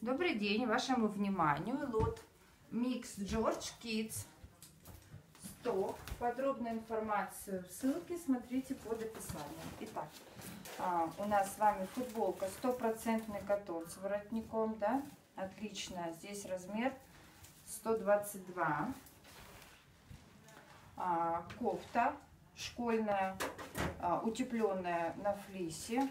Добрый день, вашему вниманию лот Mix George Kids Stock. Подробную информацию в ссылке смотрите под описанием. Итак, у нас с вами футболка 100% катон с воротником, да? Отлично. Здесь размер 122. Кофта школьная, утепленная на флисе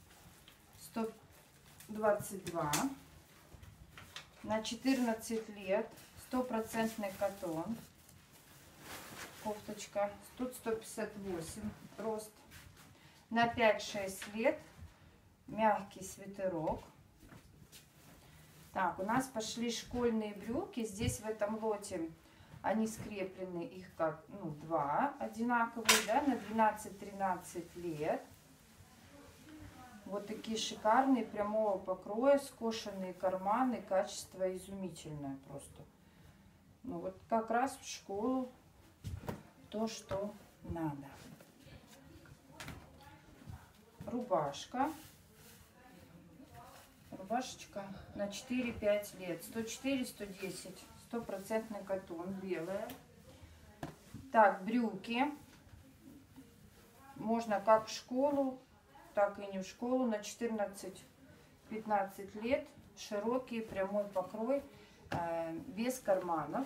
122. На 14 лет, 100% катон, кофточка, тут 158 рост. На 5-6 лет, мягкий свитерок. Так, у нас пошли школьные брюки, здесь в этом лоте они скреплены, их как, два одинаковые, да, на 12-13 лет. Вот такие шикарные, прямого покроя, скошенные карманы, качество изумительное просто. Ну вот как раз в школу то, что надо. Рубашка. Рубашечка на 4-5 лет. 104-110. 100% катон, белая. Так, брюки. Можно как в школу, так и не в школу, на 14-15 лет, широкий прямой покрой, без карманов.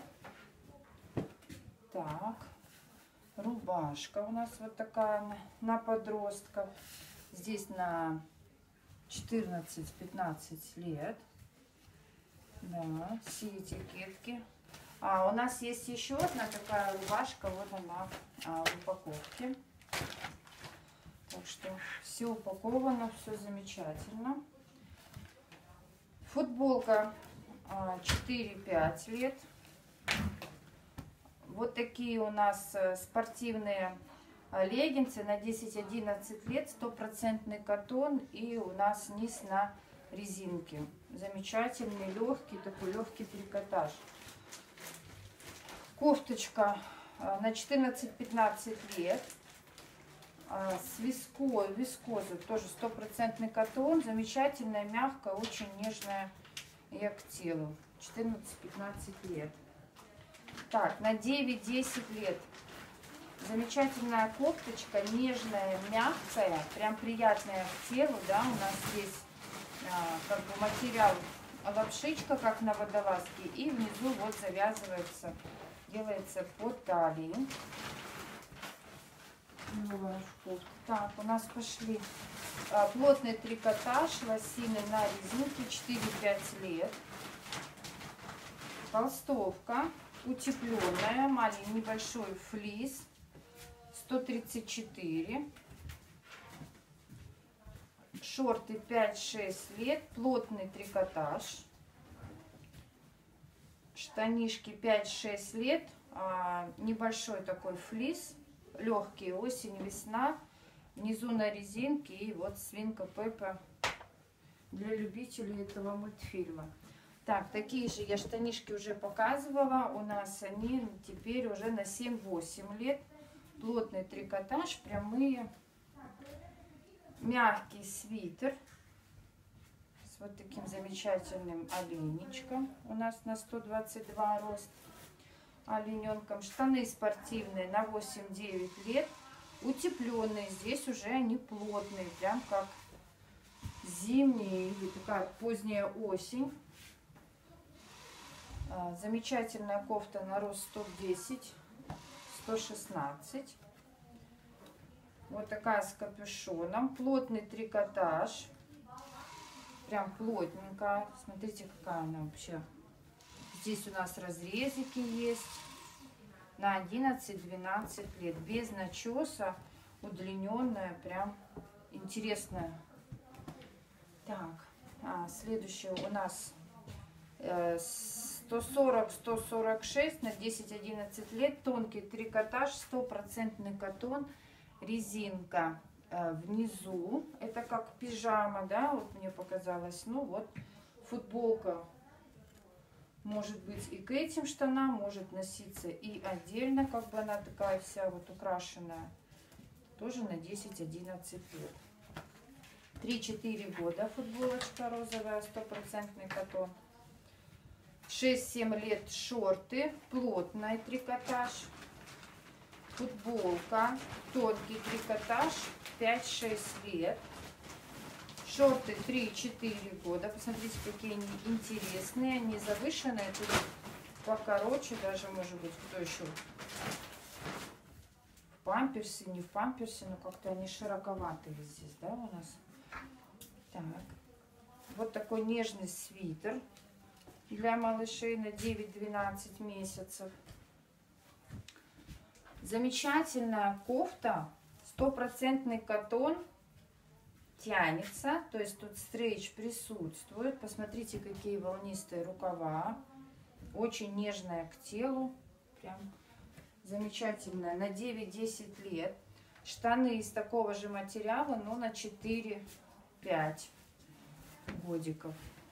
Так, рубашка у нас вот такая на подростков, здесь на 14-15 лет, да, все этикетки. У нас есть еще одна такая рубашка, вот она в упаковке. Так что все упаковано, все замечательно. Футболка 4-5 лет. Вот такие у нас спортивные леггинсы на 10-11 лет. 100% катон. И у нас низ на резинке. Замечательный, легкий, такой легкий трикотаж. Кофточка на 14-15 лет. С вискозой, тоже 100% катон, замечательная, мягкая, очень нежная и к телу, 14-15 лет. Так, на 9-10 лет замечательная кофточка, нежная, мягкая, прям приятная к телу, да, у нас здесь как бы материал лапшичка, как на водолазке, и внизу вот завязывается, делается по талии. Так, у нас пошли плотный трикотаж, лосины на резинке, 4-5 лет. Толстовка утепленная, маленький небольшой флис, 134. Шорты 5-6 лет, плотный трикотаж. Штанишки 5-6 лет, небольшой такой флис. Легкие, осень, весна, внизу на резинке, и вот свинка Пеппа для любителей этого мультфильма. Так, такие же я штанишки уже показывала, у нас они теперь уже на 7-8 лет, плотный трикотаж, прямые, мягкий свитер с вот таким замечательным оленечком, у нас на 122 рост. Олененком. Штаны спортивные на 8-9 лет, утепленные, здесь уже они плотные, прям как зимние или такая поздняя осень. Замечательная кофта на рост 110-116. Вот такая с капюшоном, плотный трикотаж, прям плотненькая, смотрите, какая она вообще. Здесь у нас разрезики есть на 11-12 лет, без начеса, удлиненная, прям интересная. Так, следующее у нас 140-146 на 10-11 лет, тонкий трикотаж, 100% катон, резинка внизу, это как пижама, да, вот мне показалось, ну вот футболка. Может быть и к этим штанам, может носиться и отдельно, как бы она такая вся вот украшенная. Тоже на 10-11 лет. 3-4 года. Футболочка розовая, 100% катон. 6-7 лет шорты, плотный трикотаж. Футболка, тонкий трикотаж, 5-6 лет. Шорты 3-4 года. Посмотрите, какие они интересные, они завышенные. Тут покороче, даже, может быть, кто еще в памперсе, не в памперсе, но как-то они широковатые здесь, да, у нас. Так, вот такой нежный свитер для малышей на 9-12 месяцев. Замечательная кофта, 100% катон, тянется, то есть тут стрейч присутствует. Посмотрите, какие волнистые рукава, очень нежная к телу, прям замечательная, на 9-10 лет. Штаны из такого же материала, но на 4-5 годиков.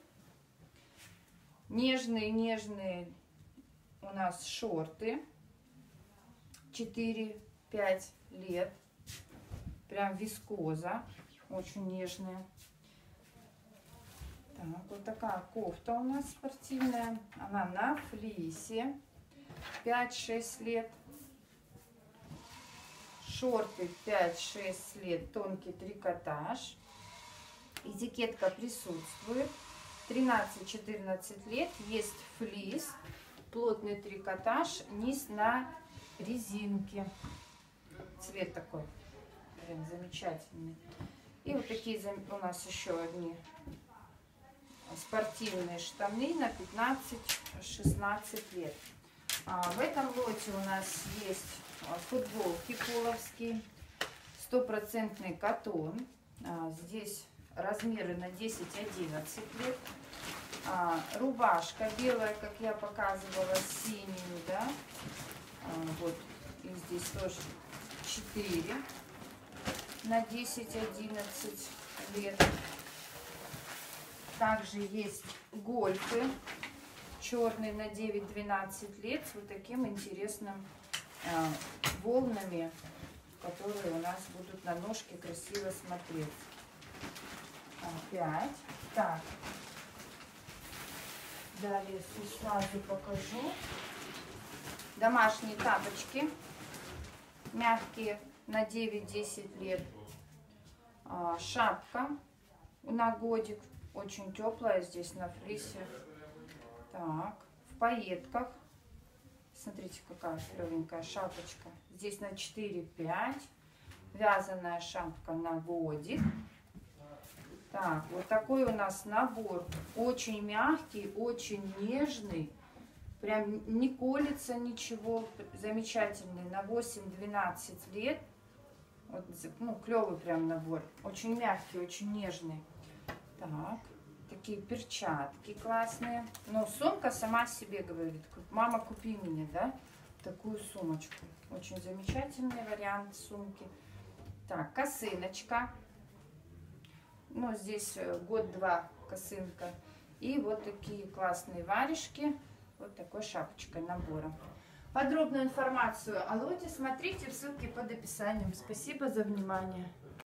Нежные у нас шорты, 4-5 лет, прям вискоза, очень нежная. Так, вот такая кофта у нас спортивная, она на флисе, 5-6 лет. Шорты 5-6 лет, тонкий трикотаж. Этикетка присутствует. 13-14 лет, есть флис, плотный трикотаж, низ на резинке. Цвет такой, блин, замечательный. И вот такие у нас еще одни спортивные штаны на 15-16 лет. В этом лоте у нас есть футболки половские, 100% катон. Здесь размеры на 10-11 лет. Рубашка белая, как я показывала, синюю, да. Вот, и здесь тоже 4 на 10-11 лет. Также есть гольфы черный на 9-12 лет с вот таким интересным волнами, которые у нас будут на ножке красиво смотреться. 5. Так, далее сразу покажу. Домашние тапочки мягкие на 9-10 лет. Шапка на годик, очень теплая, здесь на флисе. Так, в пайетках. Смотрите, какая клевенькая шапочка. Здесь на 4-5. Вязаная шапка на годик. Так, вот такой у нас набор. Очень мягкий, очень нежный. Прям не колется ничего. Замечательный. На 8-12 лет. Вот, ну, клевый прям набор. Очень мягкий, очень нежный. Так, такие перчатки классные. Но сумка сама себе говорит: мама, купи мне, да, такую сумочку. Очень замечательный вариант сумки. Так, косыночка. Ну, здесь год-два косынка. И вот такие классные варежки. Вот такой шапочкой набором. Подробную информацию о лоте смотрите в ссылке под описанием. Спасибо за внимание.